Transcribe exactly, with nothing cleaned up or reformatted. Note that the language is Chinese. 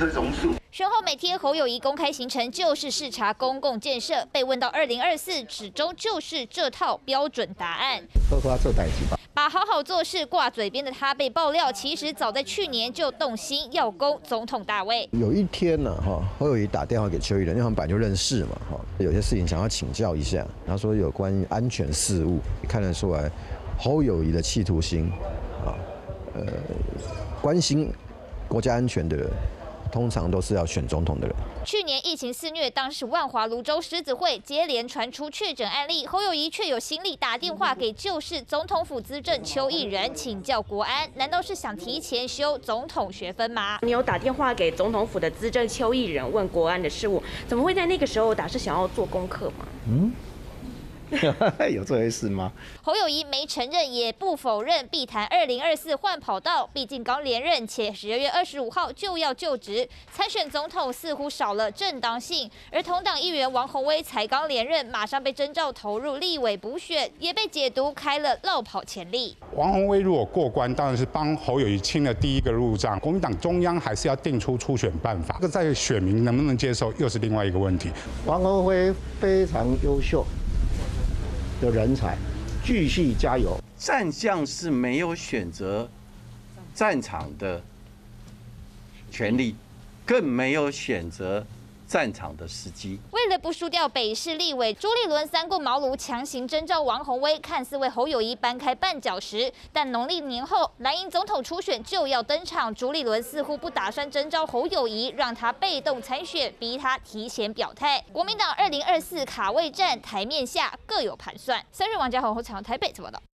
棵榕树。 选后每天，侯友宜公开行程就是视察公共建设。被问到二零二四，始终就是这套标准答案。 好好做代志吧。 把好好做事挂嘴边的他，被爆料其实早在去年就动心要攻总统大位。 有一天呢，哈，侯友宜打电话给邱毅人，因为他们本来就认识嘛，哈，有些事情想要请教一下。他说有关于安全事务，看得出来侯友宜的企图心，啊，呃，关心国家安全的人。通常都是要选总统的人。 去年疫情肆虐，当时万华泸州狮子会接连传出确诊案例，侯友宜却有心力打电话给旧市总统府资政邱毅人请教国安，难道是想提前修总统学分吗？ 你有打电话给总统府的资政邱毅人问国安的事务，怎么会在那个时候打？是想要做功课吗？ 嗯。有这回事吗？ 侯友宜没承认也不否认，必谈二零二四换跑道。毕竟刚连任，且十二月二十五号就要就职，参选总统似乎少了正当性。而同党议员王宏威才刚连任，马上被征召投入立委补选，也被解读开了落跑潜力。 王宏威如果过关，当然是帮侯友宜清了第一个路障。国民党中央还是要定出初选办法，这个在选民能不能接受，又是另外一个问题。 王宏威非常优秀的人才，继续加油。 战将是没有选择战场的权利，更没有选择战场的时机。 为了不输掉北市立委，朱立伦三顾茅庐，强行征召王宏威，看似为侯友宜搬开绊脚石。但农历年后，蓝营总统初选就要登场，朱立伦似乎不打算征召侯友宜，让他被动参选，逼他提前表态。国民党二零二四卡位战台面下各有盘算。三日王家宏、侯长台北怎么了？